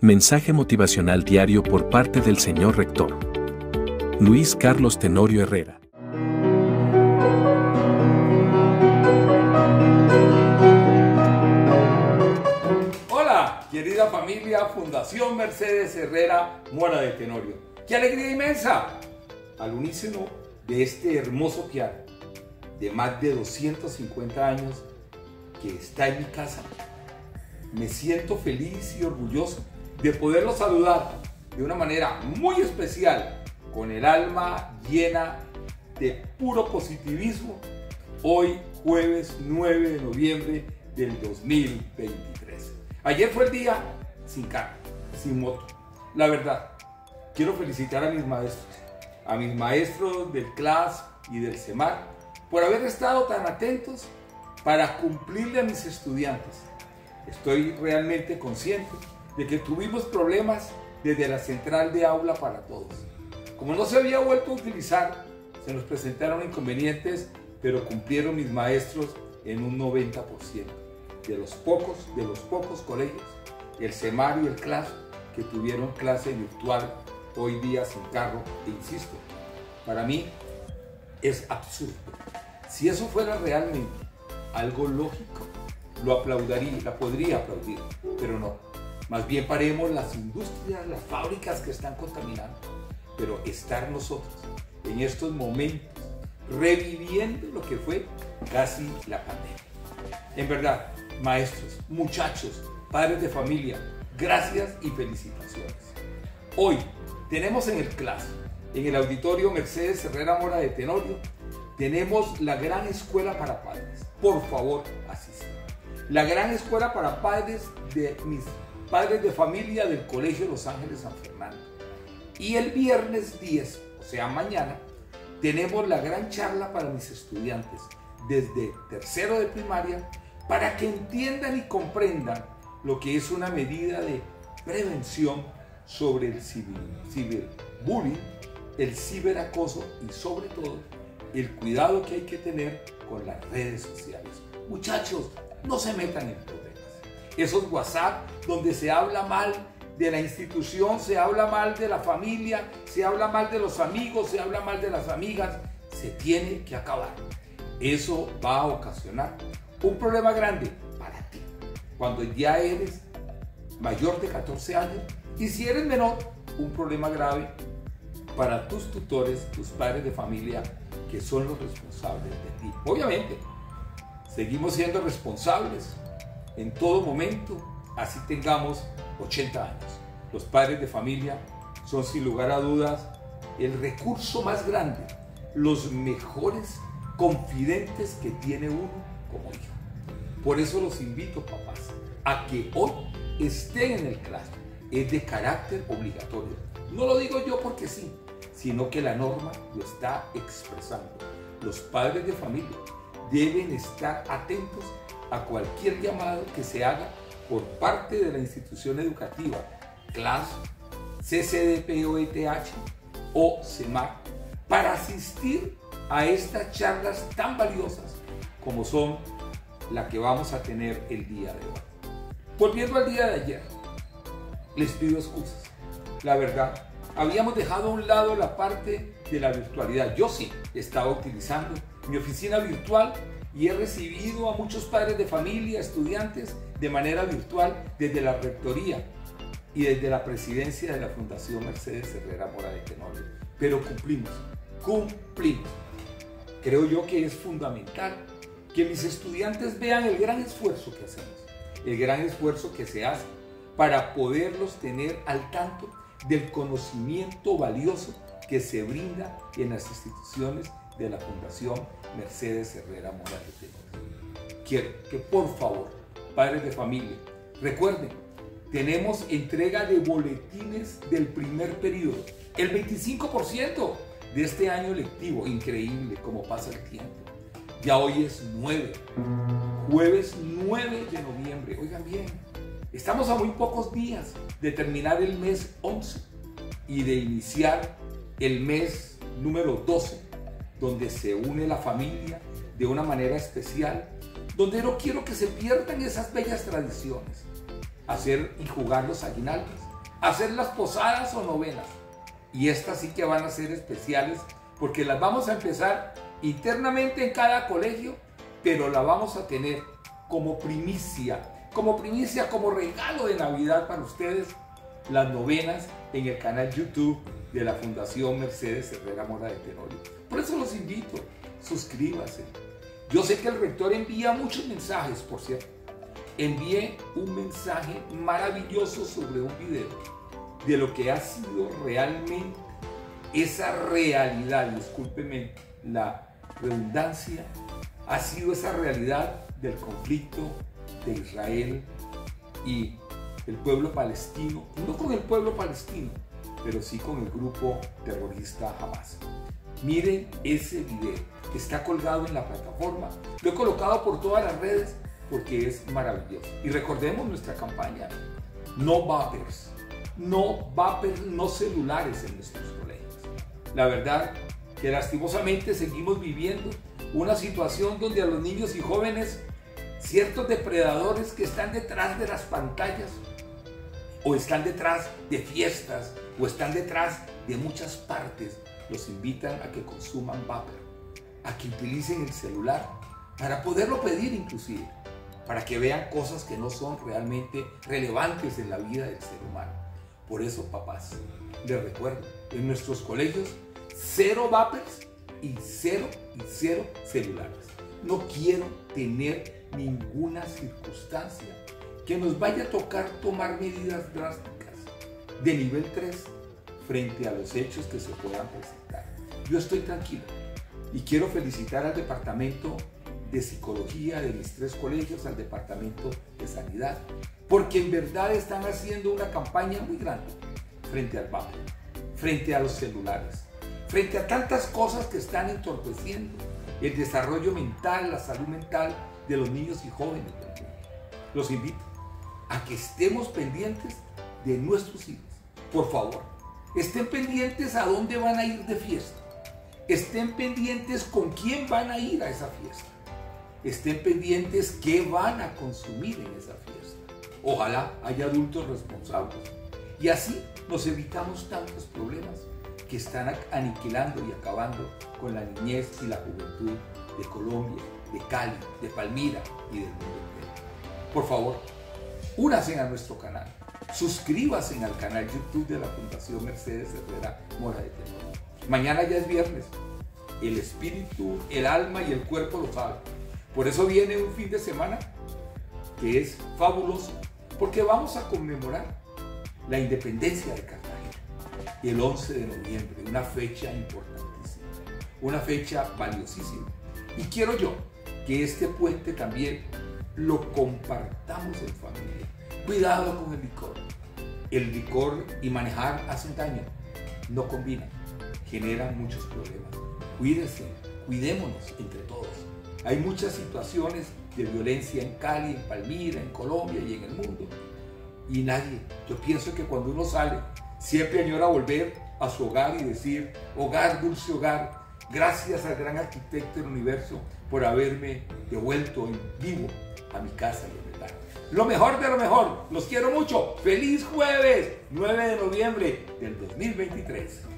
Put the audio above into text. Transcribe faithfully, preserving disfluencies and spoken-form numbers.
Mensaje motivacional diario por parte del señor rector Luis Carlos Tenorio Herrera. Hola, querida familia Fundación Mercedes Herrera Mora de Tenorio. ¡Qué alegría inmensa! Al unísono de este hermoso piano de más de doscientos cincuenta años que está en mi casa, me siento feliz y orgulloso de poderlo saludar de una manera muy especial, con el alma llena de puro positivismo, hoy jueves nueve de noviembre del dos mil veintitrés. Ayer fue el día sin carro, sin moto. La verdad, quiero felicitar a mis maestros, a mis maestros del C L A S y del CEMAR, por haber estado tan atentos para cumplirle a mis estudiantes. Estoy realmente consciente de que tuvimos problemas desde la central de aula para todos. Como no se había vuelto a utilizar, se nos presentaron inconvenientes, pero cumplieron mis maestros en un noventa por ciento. De los pocos, de los pocos colegios, el CEMAR y el C L A S, que tuvieron clase virtual hoy día sin carro, e insisto, para mí es absurdo. Si eso fuera realmente algo lógico, lo aplaudiría, la podría aplaudir, pero no. Más bien paremos las industrias, las fábricas que están contaminando, pero estar nosotros en estos momentos reviviendo lo que fue casi la pandemia. En verdad, maestros, muchachos, padres de familia, gracias y felicitaciones. Hoy tenemos en el C L A S, en el auditorio Mercedes Herrera Mora de Tenorio, tenemos la gran escuela para padres. Por favor, asistan. La gran escuela para padres de mis padres de familia del Colegio Los Ángeles San Fernando. Y el viernes diez, o sea mañana, tenemos la gran charla para mis estudiantes desde tercero de primaria, para que entiendan y comprendan lo que es una medida de prevención sobre el ciberbullying, el ciberacoso y sobre todo el cuidado que hay que tener con las redes sociales. Muchachos, no se metan en problemas. Esos WhatsApp donde se habla mal de la institución, se habla mal de la familia, se habla mal de los amigos, se habla mal de las amigas, se tiene que acabar. Eso va a ocasionar un problema grande para ti cuando ya eres mayor de catorce años, y si eres menor, un problema grave para tus tutores, tus padres de familia, que son los responsables de ti. Obviamente, seguimos siendo responsables en todo momento, así tengamos ochenta años. Los padres de familia son sin lugar a dudas el recurso más grande, los mejores confidentes que tiene uno como hijo. Por eso los invito, papás, a que hoy estén en el C L A S. Es de carácter obligatorio. No lo digo yo porque sí, sino que la norma lo está expresando. Los padres de familia deben estar atentos a cualquier llamado que se haga por parte de la institución educativa, C L A S, C C D P O E T H o CEMAR, para asistir a estas charlas tan valiosas como son la que vamos a tener el día de hoy. Volviendo al día de ayer, les pido excusas. La verdad, habíamos dejado a un lado la parte de la virtualidad. Yo sí estaba utilizando mi oficina virtual y he recibido a muchos padres de familia, estudiantes, de manera virtual desde la rectoría y desde la presidencia de la Fundación Mercedes Herrera Mora de Tenorio. Pero cumplimos, cumplimos. Creo yo que es fundamental que mis estudiantes vean el gran esfuerzo que hacemos, el gran esfuerzo que se hace para poderlos tener al tanto del conocimiento valioso que se brinda en las instituciones de la Fundación Mercedes Herrera Mora de Tenorio. Quiero que por favor, padres de familia, recuerden, tenemos entrega de boletines del primer periodo, el veinticinco por ciento de este año lectivo. Increíble cómo pasa el tiempo. Ya hoy es nueve, jueves nueve de noviembre. Oigan bien, estamos a muy pocos días de terminar el mes once y de iniciar el mes número doce, donde se une la familia de una manera especial, donde no quiero que se pierdan esas bellas tradiciones. Hacer y jugar los aguinaldos hacer las posadas o novenas. Y estas sí que van a ser especiales porque las vamos a empezar internamente en cada colegio, pero la vamos a tener como primicia, como primicia, como regalo de Navidad para ustedes, las novenas en el canal YouTube de la Fundación Mercedes Herrera Mora de Tenorio. Por eso los invito, suscríbase. Yo sé que el rector envía muchos mensajes, por cierto. Envié un mensaje maravilloso sobre un video de lo que ha sido realmente esa realidad, discúlpeme la redundancia, ha sido esa realidad del conflicto de Israel y el pueblo palestino, no con el pueblo palestino, pero sí con el grupo terrorista Hamas. Miren ese video, está colgado en la plataforma, lo he colocado por todas las redes porque es maravilloso. Y recordemos nuestra campaña, no vapers, no vapers, no celulares en nuestros colegios. La verdad que lastimosamente seguimos viviendo una situación donde a los niños y jóvenes, ciertos depredadores que están detrás de las pantallas, o están detrás de fiestas, o están detrás de muchas partes, los invitan a que consuman vapor, a que utilicen el celular, para poderlo pedir inclusive, para que vean cosas que no son realmente relevantes en la vida del ser humano. Por eso, papás, les recuerdo, en nuestros colegios, cero vapers y cero y cero celulares. No quiero tener ninguna circunstancia que nos vaya a tocar tomar medidas drásticas de nivel tres frente a los hechos que se puedan presentar. Yo estoy tranquilo y quiero felicitar al departamento de psicología de mis tres colegios, al departamento de sanidad, porque en verdad están haciendo una campaña muy grande frente al vapor, frente a los celulares, frente a tantas cosas que están entorpeciendo el desarrollo mental, la salud mental de los niños y jóvenes del mundo. Los invito a que estemos pendientes de nuestros hijos. Por favor, estén pendientes a dónde van a ir de fiesta. Estén pendientes con quién van a ir a esa fiesta. Estén pendientes qué van a consumir en esa fiesta. Ojalá haya adultos responsables. Y así nos evitamos tantos problemas que están aniquilando y acabando con la niñez y la juventud de Colombia, de Cali, de Palmira y del mundo entero. Por favor, únanse a nuestro canal, suscríbanse al canal YouTube de la Fundación Mercedes Herrera Mora de Tenorio. Mañana ya es viernes, el espíritu, el alma y el cuerpo lo saben. Por eso viene un fin de semana que es fabuloso, porque vamos a conmemorar la independencia de Cartagena. El once de noviembre, una fecha importantísima, una fecha valiosísima. Y quiero yo que este puente también lo compartamos en familia. Cuidado con el licor. El licor y manejar hacen daño, no combinan, generan muchos problemas. Cuídense, cuidémonos entre todos. Hay muchas situaciones de violencia en Cali, en Palmira, en Colombia y en el mundo. Y nadie, yo pienso que cuando uno sale, siempre añora volver a su hogar y decir, hogar, dulce hogar, gracias al gran arquitecto del universo por haberme devuelto en vivo a mi casa y a mi hogar. Lo mejor de lo mejor, los quiero mucho. ¡Feliz jueves! nueve de noviembre del dos mil veintitrés.